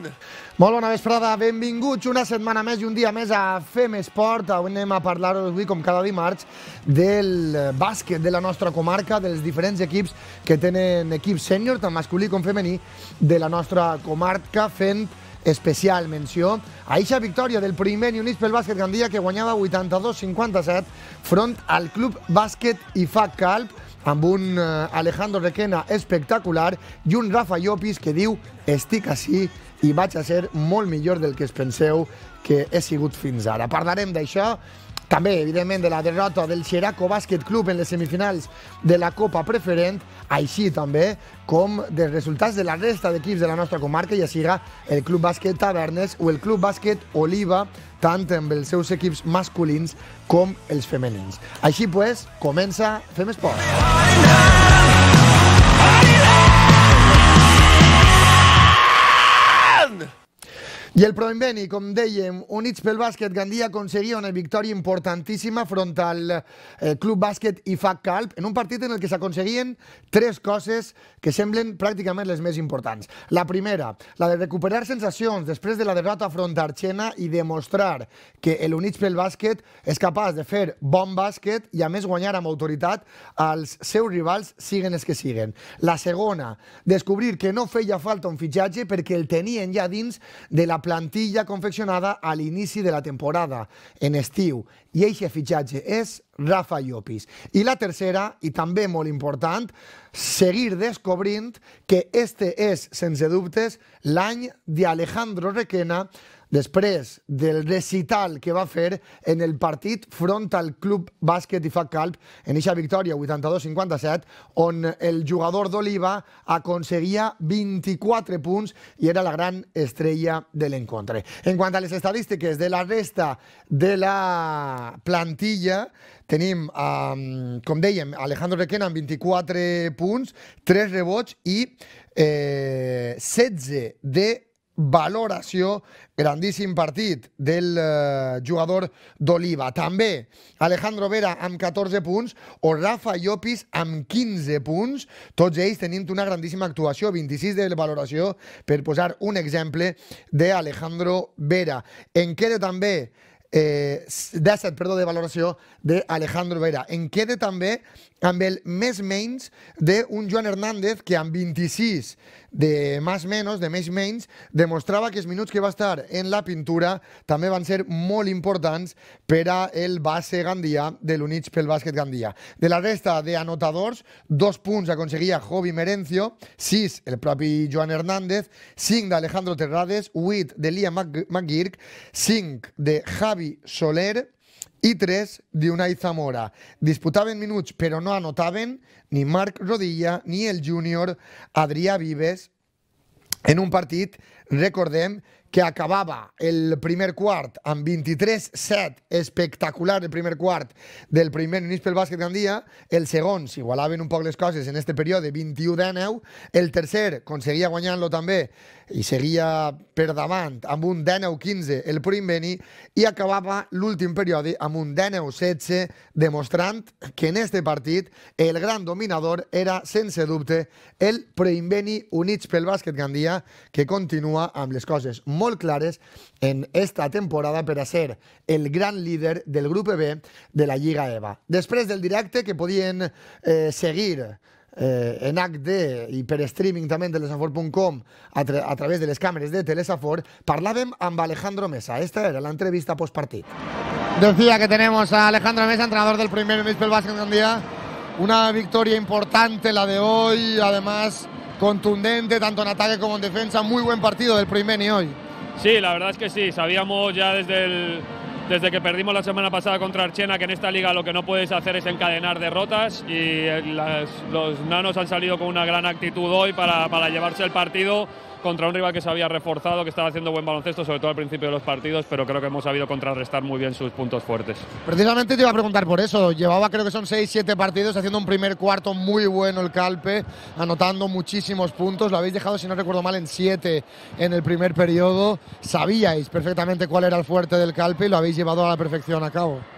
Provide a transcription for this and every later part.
Molt bona vesprada, benvinguts una setmana més i un dia més a Fem Esport. Avui anem a parlar, com cada dimarts, del bàsquet de la nostra comarca, dels diferents equips que tenen equips sènior, tant masculí com femení, de la nostra comarca, fent especial menció a eixa victòria del Primer Units pel bàsquet Gandia, que guanyava 82-57 front al Club Bàsquet IFAC Calp, amb un Alejandro Requena espectacular i un Rafa Llopis que diu: estic ací i vaig a ser molt millor del que es penseu que he sigut fins ara. Parlarem d'això, també, evidentment, de la derrota del Xeraco Bàsquet Club en les semifinals de la Copa Preferent, així també com dels resultats de la resta d'equips de la nostra comarca, ja siga el Club Bàsquet Tavernes o el Club Bàsquet Oliva, tant amb els seus equips masculins com els femenins. Així pues, comença Fem Esport. I el Proinveni, com dèiem, units pel bàsquet Gandia, aconseguia una victòria importantíssima front al Club Bàsquet IFAC Calp, en un partit en el que s'aconseguien tres coses que semblen pràcticament les més importants. La primera, la de recuperar sensacions després de la derrota front a Arxena i demostrar que l'Units pel bàsquet és capaç de fer bon bàsquet i a més guanyar amb autoritat als seus rivals, siguen els que siguen. La segona, descobrir que no feia falta un fitxatge perquè el tenien ja dins de la plantilla confeccionada a l'inici de la temporada, en estiu, i eixe fitxatge és Rafa Llopis. I la tercera, i també molt important, seguir descobrint que este és, sense dubtes, l'any d'Alejandro Requena, després del recital que va fer en el partit front al Club Bàsquet IFAC Calp, en eixa victòria 82-57, on el jugador d'Oliva aconseguia 24 punts i era la gran estrella de l'encontre. En quant a les estadístiques de la resta de la plantilla, tenim, com dèiem, Alejandro Requena amb 24 punts, 3 rebots i 16 de valoració. Grandíssim partit del jugador d'Oliva. També Alejandro Vera amb 14 punts o Rafa Llopis amb 15 punts, tots ells tenint una grandíssima actuació, 26 de valoració, per posar un exemple d'Alejandro Vera. En queda també 17, de valoració d'Alejandro Vera. En queda també amb el més-menys d'un Joan Hernández que amb 26 de més-menys demostrava que els minuts que va estar en la pintura també van ser molt importants per a el base gandià de l'Units pel bàsquet Gandia. De la resta d'anotadors, 2 punts aconseguia Jovi Merencio, 6 el propi Joan Hernández, 5 d'Alejandro Terrades, 8 de Liam McGurk, 5 de Javi Soler i 3 d'Unai Zamora. Disputaven minuts però no anotaven ni Marc Rodilla ni el júnior Adrià Vives en un partit, recordem, que acabava el primer quart amb 23-7, espectacular el primer quart del Primer Units pel bàsquet Gandia, el segon s'igualaven un poc les coses en este període, 21-19, el tercer aconseguia guanyant-lo també i seguia per davant amb un 19-15 el Proinveni i acabava l'últim període amb un 19-16, demostrant que en este partit el gran dominador era, sense dubte, el Proinveni Units pel bàsquet Gandia, que continua amb les coses molt clares en esta temporada per a ser el gran líder del grup B de la Lliga EVA. Després del directe, que podien seguir en HD i per streaming també de telesafor.com a través de les càmeres de Telesafor, parlàvem amb Alejandro Mesa. Esta era la entrevista postpartit. Decía que tenemos a Alejandro Mesa, entrenador del Primer Units pel bàsquet Gandia. Una victoria importante la de hoy, además contundente tanto en ataque como en defensa. Muy buen partido del Proinveni hoy. Sí, la verdad es que sí. Sabíamos ya desde que perdimos la semana pasada contra Arxena que en esta liga lo que no puedes hacer es encadenar derrotas y los nanos han salido con una gran actitud hoy para llevarse el partido contra un rival que se había reforzado, que estaba haciendo buen baloncesto, sobre todo al principio de los partidos, pero creo que hemos sabido contrarrestar muy bien sus puntos fuertes. Precisamente te iba a preguntar por eso. Llevaba, creo que son 6-7 partidos haciendo un primer cuarto muy bueno el Calpe, anotando muchísimos puntos. Lo habéis dejado, si no recuerdo mal, en 7 en el primer periodo. Sabíais perfectamente cuál era el fuerte del Calpe y lo habéis llevado a la perfección a cabo.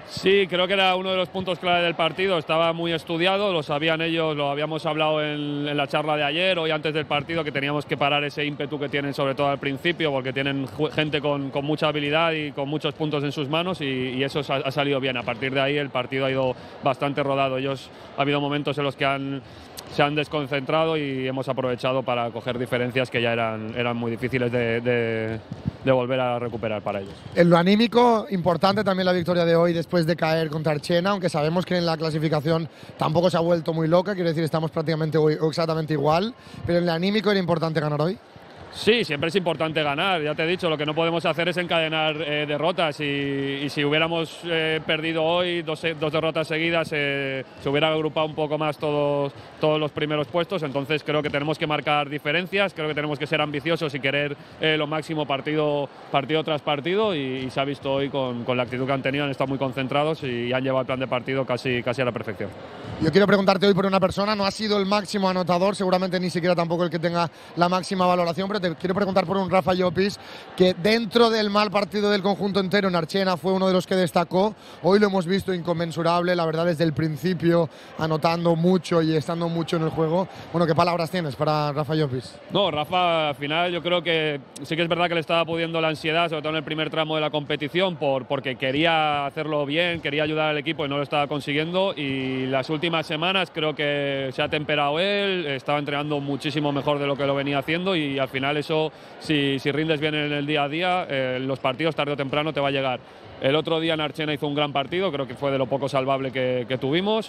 Sí, creo que era uno de los puntos clave del partido, estaba muy estudiado, lo sabían ellos, lo habíamos hablado en la charla de ayer, hoy antes del partido, que teníamos que parar ese ímpetu que tienen sobre todo al principio, porque tienen gente con mucha habilidad y con muchos puntos en sus manos y eso ha salido bien. A partir de ahí el partido ha ido bastante rodado, ha habido momentos en los que se han desconcentrado y hemos aprovechado para coger diferencias que ya eran muy difíciles de volver a recuperar para ellos. En lo anímico, importante también la victoria de hoy después de caer contra Archena, aunque sabemos que en la clasificación tampoco se ha vuelto muy loca, quiero decir, estamos prácticamente hoy exactamente igual, pero en lo anímico era importante ganar hoy. Sí, siempre es importante ganar, ya te he dicho, lo que no podemos hacer es encadenar derrotas y si hubiéramos perdido hoy dos derrotas seguidas se hubiera agrupado un poco más todos los primeros puestos, entonces creo que tenemos que marcar diferencias, creo que tenemos que ser ambiciosos y querer lo máximo partido tras partido y se ha visto hoy con la actitud que han tenido, han estado muy concentrados y han llevado el plan de partido casi a la perfección. Yo quiero preguntarte hoy por una persona, no ha sido el máximo anotador, seguramente ni siquiera tampoco el que tenga la máxima valoración, pero te quiero preguntar por un Rafa Llopis que dentro del mal partido del conjunto entero en Archena fue uno de los que destacó. Hoy lo hemos visto inconmensurable, la verdad desde el principio, anotando mucho y estando mucho en el juego. Bueno, ¿qué palabras tienes para Rafa Llopis? No, Rafa al final yo creo que sí que es verdad que le estaba pudiendo la ansiedad, sobre todo en el primer tramo de la competición, porque quería hacerlo bien, quería ayudar al equipo y no lo estaba consiguiendo y las últimas semanas creo que se ha temperado él, estaba entrenando muchísimo mejor de lo que lo venía haciendo y al final eso, si rindes bien en el día a día, los partidos tarde o temprano te va a llegar. El otro día en Archena hizo un gran partido, creo que fue de lo poco salvable que tuvimos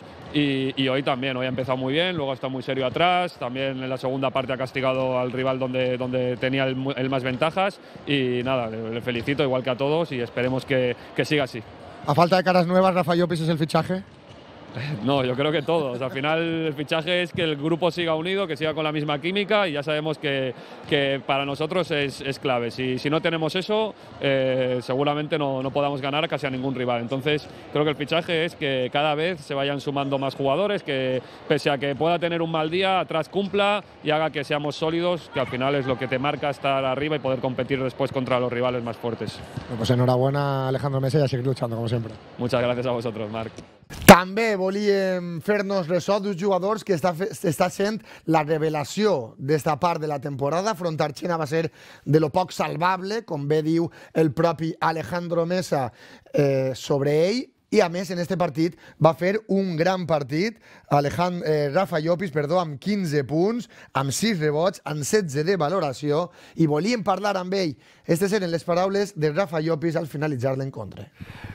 y hoy también, hoy ha empezado muy bien, luego está muy serio atrás, también en la segunda parte ha castigado al rival donde tenía el más ventajas y nada, le felicito igual que a todos y esperemos que siga así. A falta de caras nuevas, Rafa Llopis es el fichaje. No, yo creo que todos. Al final el fichaje es que el grupo siga unido, que siga con la misma química y ya sabemos que para nosotros es clave. Si no tenemos eso, seguramente no podamos ganar casi a ningún rival. Entonces creo que el fichaje es que cada vez se vayan sumando más jugadores, que pese a que pueda tener un mal día, atrás cumpla y haga que seamos sólidos, que al final es lo que te marca estar arriba y poder competir después contra los rivales más fuertes. Bueno, pues enhorabuena Alejandro Mesa y a seguir luchando como siempre. Muchas gracias a vosotros, Marc. També volíem fer-nos ressò d'uns jugadors que està sent la revelació d'esta part de la temporada. Front a Archena va ser de lo poc salvable, com bé diu el propi Alejandro Mesa sobre ell. I a més, en este partit va fer un gran partit Rafa Llopis, amb 15 punts, amb 6 rebots, amb 16 de valoració, i volíem parlar amb ell. Aquestes eren les paraules de Rafa Llopis al finalitzar l'encontre.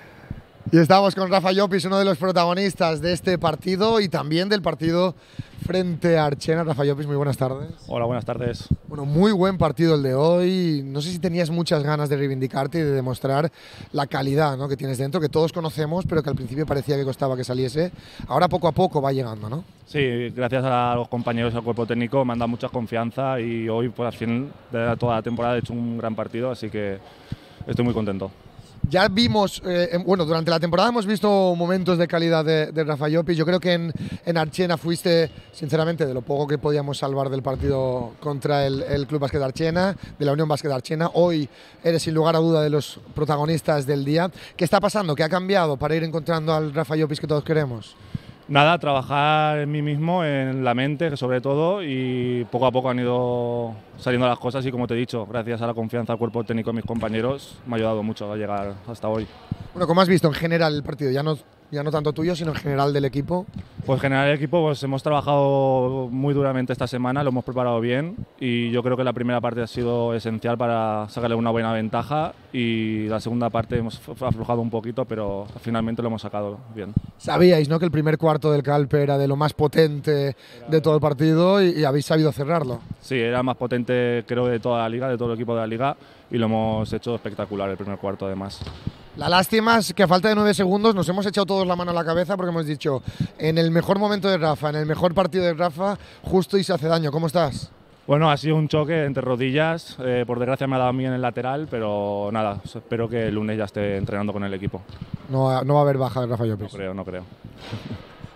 Y estamos con Rafa Llopis, uno de los protagonistas de este partido y también del partido frente a Archena. Rafa Llopis, muy buenas tardes. Hola, buenas tardes. Bueno, muy buen partido el de hoy. No sé si tenías muchas ganas de reivindicarte y de demostrar la calidad, ¿no?, que tienes dentro, que todos conocemos, pero que al principio parecía que costaba que saliese. Ahora poco a poco va llegando, ¿no? Sí, gracias a los compañeros del cuerpo técnico me han dado mucha confianza y hoy, pues al fin de toda la temporada he hecho un gran partido, así que estoy muy contento. Ya vimos, bueno, durante la temporada hemos visto momentos de calidad de Rafa Llopis. Yo creo que en Archena fuiste, sinceramente, de lo poco que podíamos salvar del partido contra el Club Básquet Archena, de la Unión Básquet Archena. Hoy eres sin lugar a duda de los protagonistas del día. ¿Qué está pasando? ¿Qué ha cambiado para ir encontrando al Rafa Llopis que todos queremos? Nada, trabajar en mí mismo, en la mente sobre todo, y poco a poco han ido saliendo las cosas y, como te he dicho, gracias a la confianza del cuerpo técnico de mis compañeros me ha ayudado mucho a llegar hasta hoy. Bueno, ¿cómo has visto en general el partido? Ya no tanto tuyo, sino en general del equipo. Pues en general del equipo pues hemos trabajado muy duramente esta semana, lo hemos preparado bien y yo creo que la primera parte ha sido esencial para sacarle una buena ventaja y la segunda parte hemos aflojado un poquito, pero finalmente lo hemos sacado bien. Sabíais, ¿no?, que el primer cuarto del Calpe era de lo más potente de todo el partido y habéis sabido cerrarlo. Sí, era más potente creo de toda la liga, de todo el equipo de la liga y lo hemos hecho espectacular el primer cuarto además. La lástima es que a falta de 9 segundos nos hemos echado todos la mano a la cabeza porque hemos dicho, en el mejor momento de Rafa, en el mejor partido de Rafa, justo y se hace daño. ¿Cómo estás? Bueno, ha sido un choque entre rodillas, por desgracia me ha dado a mí en el lateral, pero nada, espero que el lunes ya esté entrenando con el equipo. No va a haber baja de Rafa Llopis. No creo.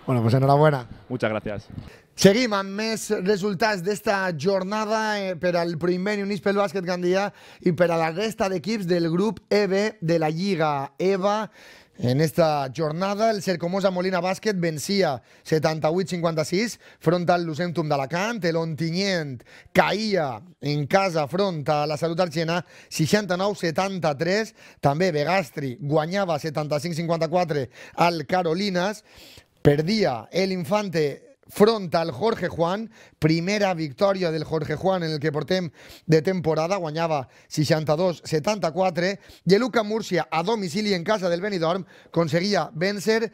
Bueno, pues enhorabuena. Muchas gracias. Seguim amb més resultats d'esta jornada per al Proinvent i Units pel Bàsquet Gandia i per a la resta d'equips del grup EB de la Lliga EVA. En esta jornada, el Cercomosa Molina Bàsquet vencia 78-56 front al Lucentum d'Alacant. El Ontinyent caïa en casa front a la Salut Argena 69-73. També Begastri guanyava 75-54 al Carolinas. Perdia el Infante front al Jorge Juan, primera victòria del Jorge Juan en el que portem de temporada, guanyava 62-74, i el UCAM Múrcia a domicili en casa del Benidorm aconseguia vèncer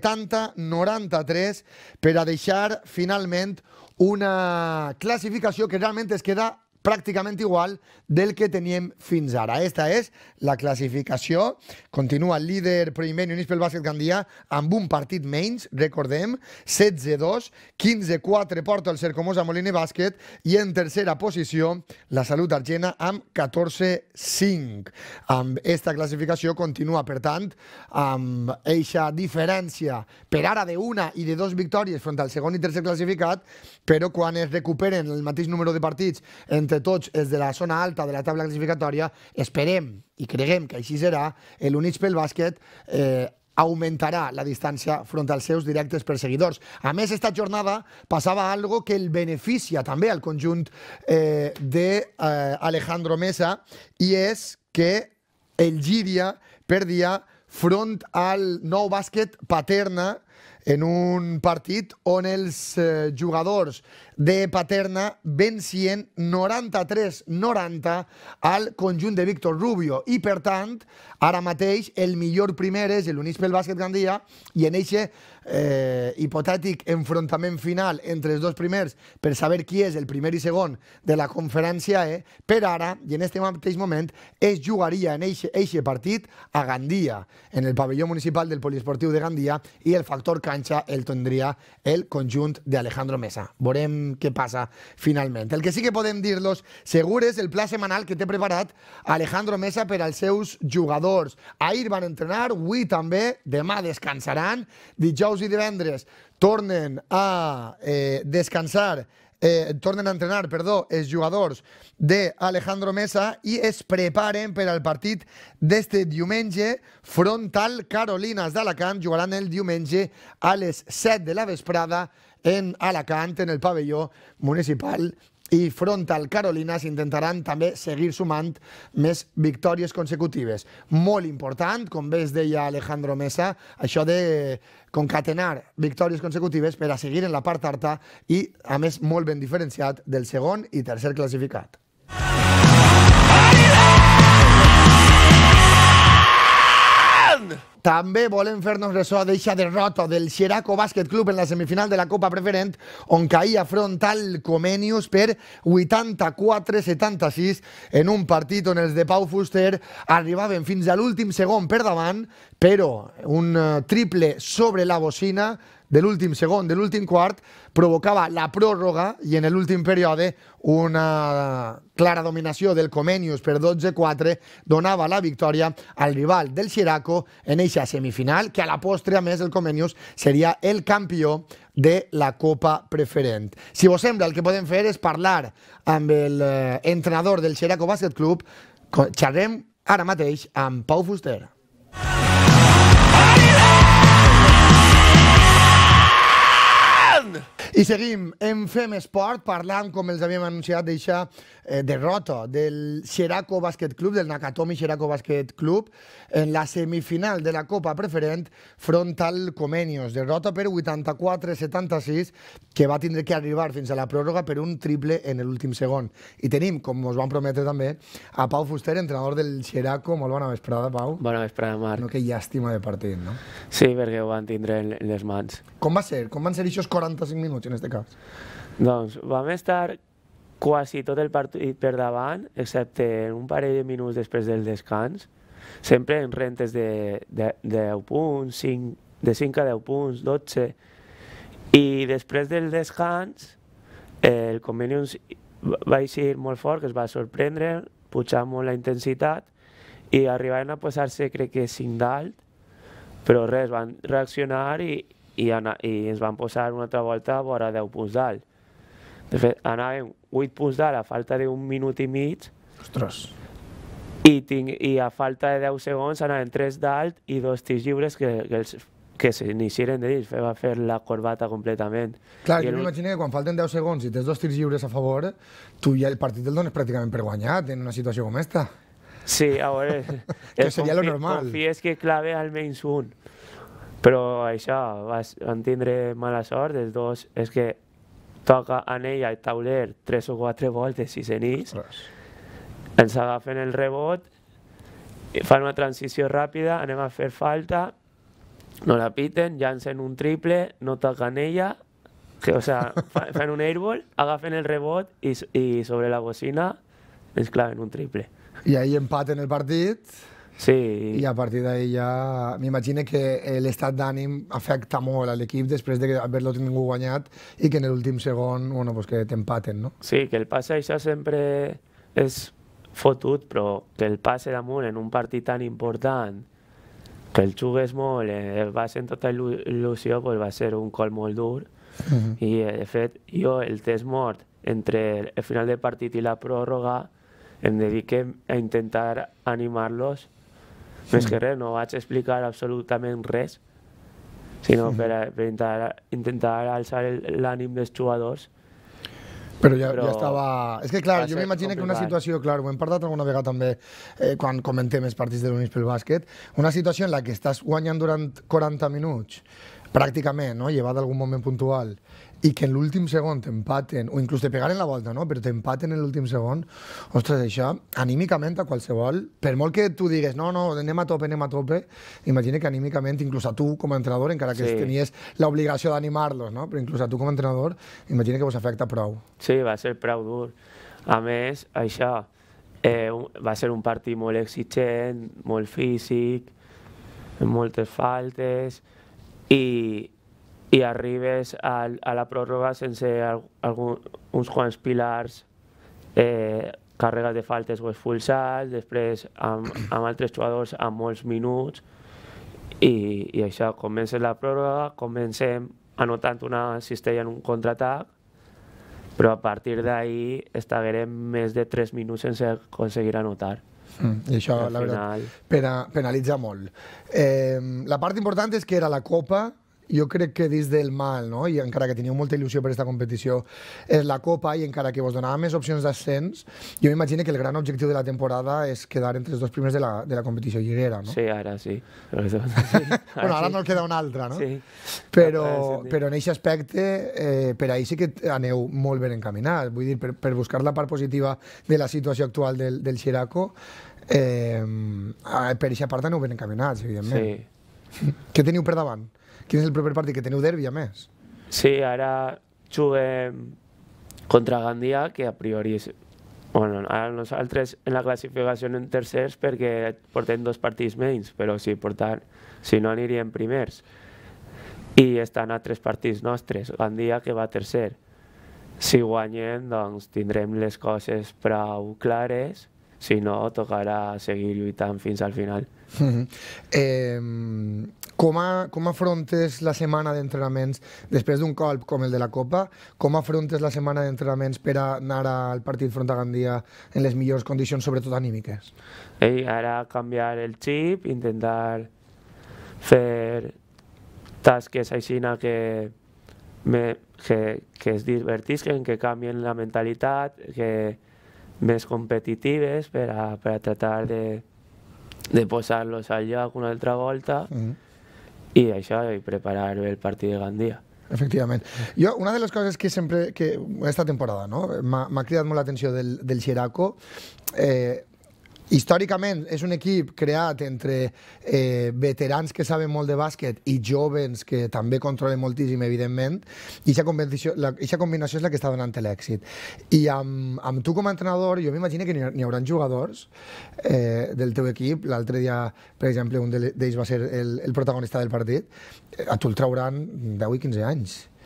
70-93 per a deixar finalment una classificació que realment es queda pràcticament igual del que teníem fins ara. Esta és la classificació. Continua el líder Proinvent i Units pel Bàsquet Gandia amb un partit menys, recordem, 16-2, 15-4 porta el Cercomosa Molina Bàsquet i en tercera posició la Salut Argena amb 14-5. Amb esta classificació continua, per tant, amb eixa diferència per ara d'una i de dos victòries front al segon i tercer classificat, però quan es recuperen el mateix número de partits entre tots els de la zona alta de la taula classificatòria, esperem i creguem que així serà, l'Units pel Bàsquet augmentarà la distància front als seus directes perseguidors. A més, esta jornada passava algo que el beneficia també al conjunt d'Alejandro Mesa, i és que el Llíria perdia front al Nou Bàsquet Paterna en un partit on els jugadors de Paterna vencien 93-90 al conjunt de Víctor Rubio, i per tant ara mateix el millor primer és l'Units pel Bàsquet Gandia, i en eixe hipotètic enfrontament final entre els dos primers per saber qui és el primer i segon de la conferència per ara i en aquest mateix moment es jugaria en eixe partit a Gandia, en el pavelló municipal del Poliesportiu de Gandia, i el factor canxa el tindria el conjunt d'Alejandro Mesa. Veurem què passa finalment. El que sí que podem dir-los segur és el pla setmanal que té preparat Alejandro Mesa per als seus jugadors. Ahir van entrenar, avui també, demà descansaran, dijous i divendres tornen a descansar, tornen a entrenar, els jugadors d'Alejandro Mesa i es preparen per al partit d'este diumenge front al Carolinas d'Alacant. Jugaran el diumenge a les 7 de la vesprada en Alacant, en el pavelló municipal, i front al Carolinas intentaran també seguir sumant més victòries consecutives. Molt important, com bé es deia Alejandro Mesa, això de concatenar victòries consecutives per a seguir en la part alta i, a més, molt ben diferenciat del segon i tercer classificat. També volem fer-nos ressò d'eixa derrota del Xeraco Bàsquet Club en la semifinal de la Copa Preferent, on caïa front al Comenius per 84-76 en un partit on els de Pau Fuster arribaven fins a l'últim segon per davant, però un triple sobre la bocina de l'últim segon, de l'últim quart, provocava la pròrroga i en l'últim període una clara dominació del Comenius per 12-4 donava la victòria al rival del Xeraco en eixa semifinal, que a la postre, a més, el Comenius seria el campió de la Copa Preferent. Si vos sembla, el que podem fer és parlar amb l'entrenador del Xeraco Bàsquet Club. Xerrem ara mateix amb Pau Fuster. I seguim en Fem Esport parlant, com els havíem anunciat, d'eixa derrota del Xeraco Bàsquet Club, del Nakatomi Xeraco Bàsquet Club, en la semifinal de la Copa Preferent front al Comenius. Derrota per 84-76, que va tindre que arribar fins a la pròrroga per un triple en l'últim segon. I tenim, com us vam prometre també, a Pau Fuster, entrenador del Xeraco. Molt bona vesprada, Pau. Bona vesprada, Marc. No, que llàstima de partit, no? Sí, perquè ho van tindre en les mans. Com va ser? Com van ser aquests 45 minuts, en aquest cas? Doncs vam estar quasi tot el partit per davant, excepte un parell de minuts després del descans, sempre en rentes de 10 punts, de 5 a 10 punts, 12, i després del descans el Comenius va eixir molt fort, que es va sorprendre, pujar molt la intensitat, i arribaven a posar-se, crec que 5 d'alt, però res, van reaccionar i i ens van posar una altra volta a vora 10 punts d'alt. De fet, anàvem 8 punts d'alt a falta d'un minut i mig. Ostres. I a falta de 10 segons anaven 3 d'alt i 2 tirs lliures que s'iniciaren de dins, va fer la corbata completament. Clar, jo m'imagino que quan falten 10 segons i tens 2 tirs lliures a favor, tu ja el partit el dones pràcticament per guanyat en una situació com esta. Sí, a veure... que seria lo normal. Confies que clave almenys un. Però això, van tindre mala sort, els dos, és que toca en ella el tauler 3 o 4 voltes i s'enís, ens agafen el rebot, fan una transició ràpida, anem a fer falta, no la piten, llancen un triple, no toquen ella, o sea, fan un airball, agafen el rebot i sobre la bocina ens claven un triple. I ahí empaten el partit. Sí. I a partir d'ahí ja m'imagino que l'estat d'ànim afecta molt a l'equip després d'haver-lo tingut guanyat i que en l'últim segon, bueno, pues que t'empaten, no? Sí, que el passe això sempre és fotut, però que el passe damunt en un partit tan important, que el jugues molt, va ser en tota il·lusió, pues va ser un col molt dur. I, de fet, jo el test mort entre el final del partit i la pròrroga em dediquem a intentar animar-los. Més que res, no vaig explicar absolutament res, sinó per intentar alçar l'ànim dels jugadors. Però ja estava... És que, clar, jo m'imagino que una situació, clar, ho hem parlat alguna vegada també quan comentem els partits de l'Unís pel bàsquet, una situació en la que estàs guanyant durant 40 minuts, pràcticament, no?, llevat d'algun moment puntual, i que en l'últim segon t'empaten, o inclús te pegaren la volta, no?, però t'empaten en l'últim segon, ostres, això, anímicament a qualsevol, per molt que tu digues, no, anem a tope, imagina que anímicament, inclús a tu com a entrenador, encara que tenies l'obligació d'animar-los, no?, però inclús a tu com a entrenador, imagina que vos afecta prou. Sí, va ser prou dur. A més, això, va ser un partit molt exigent, molt físic, amb moltes faltes, i arribes a la pròrroga sense uns quants pilars, càrregues de faltes o expulsats, després amb altres jugadors amb molts minuts, i això, comença la pròrroga, comencem anotant una cistella en un contraatac, però a partir d'ahir estaguerem més de 3 minuts sense aconseguir anotar. I això, la veritat, penalitza molt. La part important és que era la Copa, jo crec que dins del mal, no?, i encara que teníeu molta il·lusió per aquesta competició, és la Copa, i encara que vos donava més opcions d'ascens, jo m'imagino que el gran objectiu de la temporada és quedar entre els 2 primers de la competició lliguera, no? Sí, ara sí. Bueno, ara no queda una altra, no? Sí. Però en aquest aspecte, per ahir sí que aneu molt ben encaminats. Vull dir, per buscar la part positiva de la situació actual del Xeraco, per aquesta part aneu ben encaminats, evidentment. Sí. Què teniu per davant? Quin és el proper partit? Que teniu derbi, a més. Sí, ara juguem contra Gandia, que a priori és... Bueno, ara nosaltres en la classificació en tercers perquè portem 2 partits menys, però si no aniríem primers. I estan a 3 partits nostres, Gandia que va tercer. Si guanyem, doncs tindrem les coses prou clares, si no, tocarà seguir lluitant fins al final. Com afrontes la setmana d'entrenaments després d'un colp com el de la Copa? Com afrontes la setmana d'entrenaments per anar al partit front a Gandia en les millors condicions, sobretot anímiques? Ara canviar el xip, intentar fer tasques així que es divertisquen, que canvien la mentalitat, que més competitives per a tratar de posar-los al lloc una altra volta i això, i preparar el partit de Gandia. Efectivament. Jo, una de les coses que sempre, esta temporada, no?, m'ha cridat molt l'atenció del Xeraco, històricament és un equip creat entre veterans que saben molt de bàsquet i joves que també controlen moltíssim, evidentment, i aquesta combinació és la que està donant l'èxit. I amb tu com a entrenador, jo m'imagino que n'hi haurà jugadors del teu equip, l'altre dia, per exemple, un d'ells va ser el protagonista del partit, a tu el trauran 10 i 15 anys.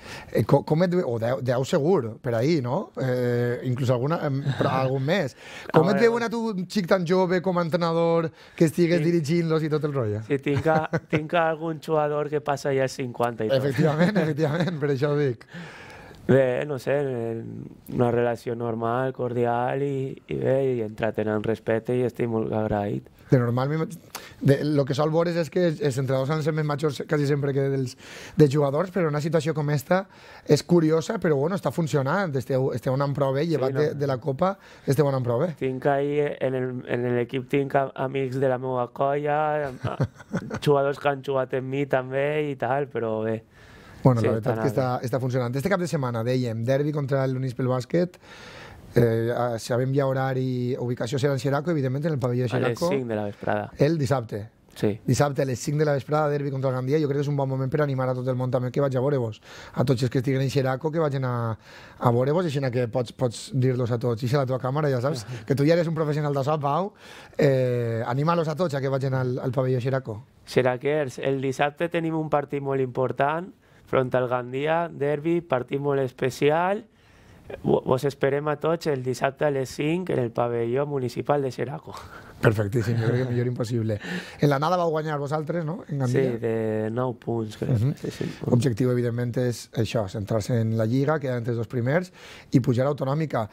Com et ve... O 10 segur, per ahir, no? Inclús algun més. Com et veuen a tu, un xic tan jove, com a entrenador, que estigues dirigint-los i tot el rotllo? Sí, tinc algun jugador que passa ja als 50 i tot. Efectivament, per això ho dic. Bé, no sé, una relació normal, cordial i bé, i entrat en respecte i estic molt agraït. De normal, el que sol veure és que els entrenadors han de ser més majors quasi sempre que dels jugadors, però una situació com esta és curiosa, però bueno, està funcionant. Esteu anant prou bé, llevat de la Copa, esteu anant prou bé. Tinc ahir, en l'equip tinc amics de la meva colla, jugadors que han jugat amb mi també i tal, però bé. Bueno, la veritat que està funcionant. Este cap de setmana, dèiem, derbi contra l'Unispel Bàsquet, sabem ja horari, ubicació serà en Xeraco, evidentment en el pavelló de Xeraco. A les 5 de la vesprada. El dissabte. Sí. Dissabte a les 5 de la vesprada, derbi contra el Gandia. Jo crec que és un bon moment per animar a tot el món també que vaig a veure-vos. A tots els que estiguen en Xeraco, que vagin a veure-vos, així que pots dir-los a tots. I a la teva càmera, ja saps, que tu ja eres un professional de so, Pau. Anima-los a tots a que vagin al pavelló Xeraco. Xeraquers, el dissabte tenim un partit molt important, front al Gandia, derbi, partit molt especial. Vos esperem a tots el dissabte a les 5 en el pavelló municipal de Xeraco. Perfectíssim, jo crec que millor impossible. En l'anada vau guanyar vosaltres, no? En Gandia. Sí, de 9 punts, crec. L'objectiu, evidentment, és això, centrar-se en la Lliga, quedar entre els dos primers i pujar a autonòmica.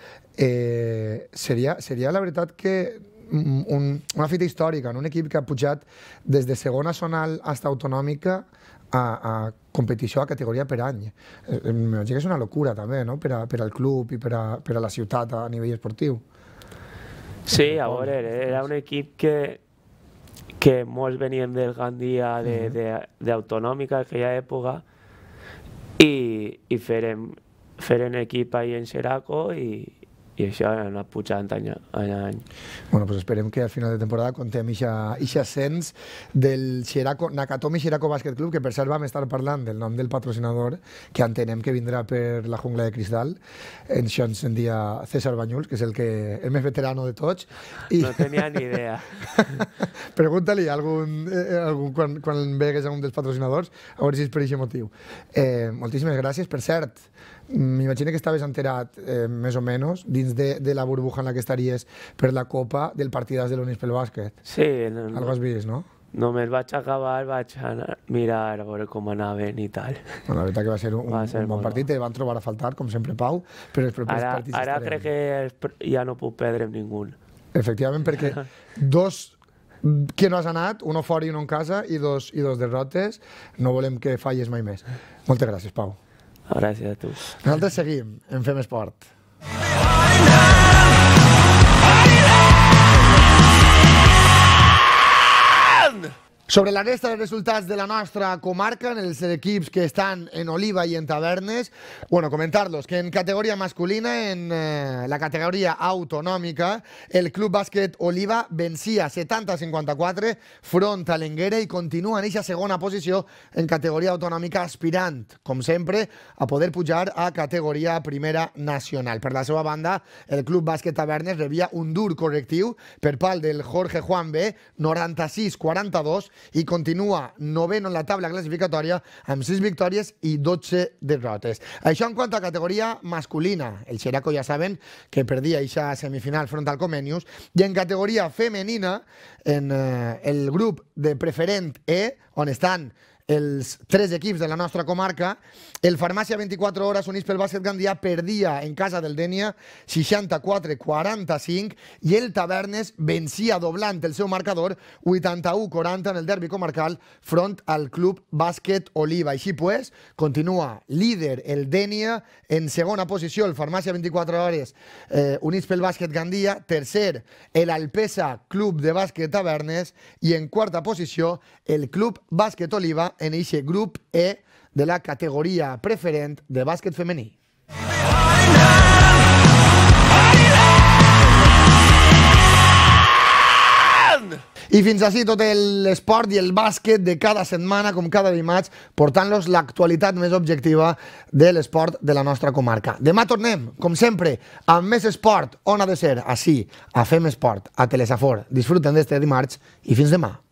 Seria la veritat que una fita històrica, un equip que ha pujat des de segona zonal fins a autonòmica a competició a categoria per any. M'imagino que és una locura també, no? Per al club i per a la ciutat a nivell esportiu. Sí, a veure, era un equip que molts venien del Gandia d'autonòmica en aquella època i feren equip ahir en Xeraco i això ha anat pujant any a any. Bueno, pues esperem que al final de temporada contem aquest ascens del Nakatomi Xeraco Bàsquet Club, que per cert vam estar parlant del nom del patrocinador, que entenem que vindrà per la jungla de cristal. Això ens en dia César Banyuls, que és el més veterano de tots. No tenia ni idea. Pregunta-li quan vegues a un dels patrocinadors, a veure si és per aquest motiu. Moltíssimes gràcies. Per cert, m'imagino que estaves enterat, més o menys, dins de la burbuja en la que estaries per la Copa del partidàs de l'Unispel Bàsquet. Sí. Algo has vist, no? Només vaig acabar, vaig mirar a veure com anaven i tal. La veritat que va ser un bon partit, van trobar a faltar, com sempre, Pau, però els propers partits estarem. Ara crec que ja no puc perdre amb ningú. Efectivament, perquè dos que no has anat, uno fora i uno en casa, i dos derrotes, no volem que falles mai més. Moltes gràcies, Pau. Gràcies a tu. Nosaltres seguim en Fem Esport. Sobre la resta de resultats de la nostra comarca, en els equips que estan en Oliva i en Tavernes, bueno, comentar-los que en categoria masculina, en la categoria autonòmica, el Club Bàsquet Oliva vencia 70-54 front a l'Enguera i continua en aquesta segona posició en categoria autonòmica, aspirant, com sempre, a poder pujar a categoria primera nacional. Per la seva banda, el Club Bàsquet Tavernes rebia un dur correctiu per part del Jorge Juan B, 96-42, i continua noveno en la taula classificatòria amb 6 victòries i 12 derrotes. Això en quant a categoria masculina. El Xeraco ja saben que perdia aquesta semifinal front al Comenius, i en categoria femenina, en el grup de preferent E, on estan els 3 equips de la nostra comarca, el Farmàcia 24 Hores Units pel Bàsquet Gandia perdia en casa del Dénia 64-45 i el Tavernes vencia doblant el seu marcador 81-40 en el derbi comarcal front al Club Bàsquet Oliva. Així pues, continua líder el Dénia, en segona posició el Farmàcia 24 Hores Units pel Bàsquet Gandia, tercer el Alpesa Club de Bàsquet Tavernes i en quarta posició el Club Bàsquet Oliva en aquest grup E de la categoria preferent de bàsquet femení. I fins així tot l'esport i el bàsquet de cada setmana, com cada dimarts, portant-los l'actualitat més objectiva de l'esport de la nostra comarca. Demà tornem, com sempre, amb més esport, on ha de ser, així, a Fem Esport, a Telesafor. Disfruten d'este dimarts i fins demà.